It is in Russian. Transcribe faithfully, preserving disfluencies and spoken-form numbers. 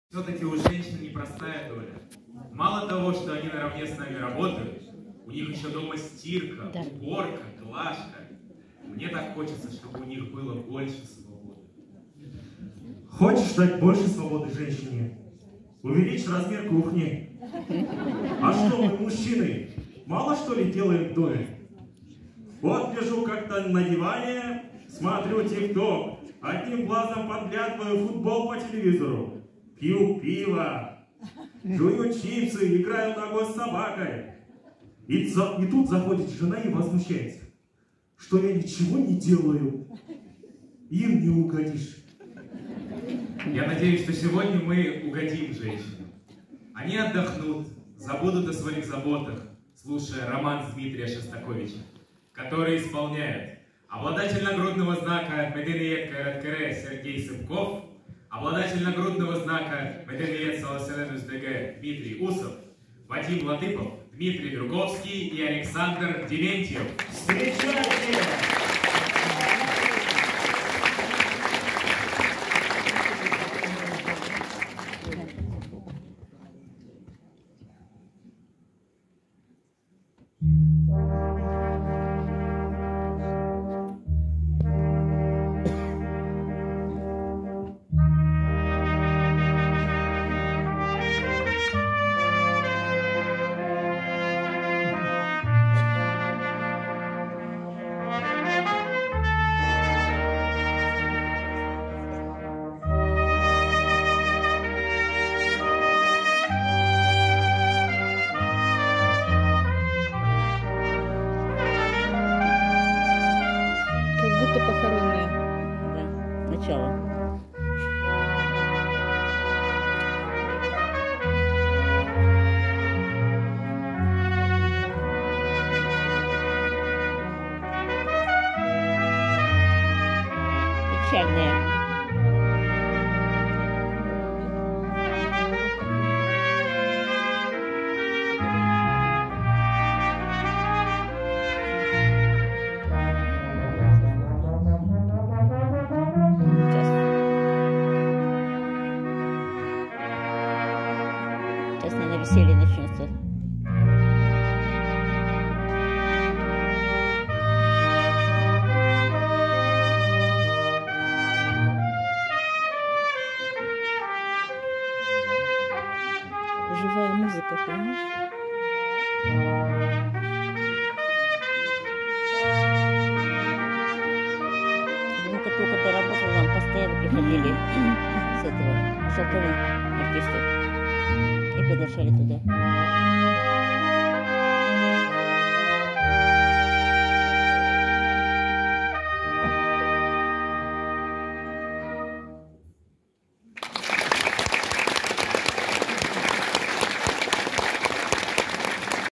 Все-таки у женщин непростая доля. Мало того, что они наравне с нами работают, у них еще дома стирка, да. уборка, глажка. Мне так хочется, чтобы у них было больше свободы. Хочешь дать больше свободы женщине? Увеличь размер кухни. А что мы, мужчины, мало что ли делаем в доме? Вот лежу как-то на диване, смотрю тик-ток, одним глазом подглядываю футбол по телевизору, пью пиво, жую чипсы, играю ногой с собакой. И, за, и тут заходит жена и возмущается, что я ничего не делаю, им не угодишь. Я надеюсь, что сегодня мы угодим женщинам. Они отдохнут, забудут о своих заботах, слушая романс Дмитрия Шостаковича, который исполняет обладатель нагрудного знака Медениет Кайраткере Сергей Сыпков, обладатель нагрудного знака Медениет Саласененус ДГ Дмитрий Усов, Вадим Латыпов, Дмитрий Друговский и Александр Дементьев. Встречайте! Похоронная. Да, начало. Печальная. Сейчас, наверное, веселье начнется. Живая музыка, понимаешь? Ну-ка, только до работы нам постоянно приходили с этого шелковых артистов и приглашали туда.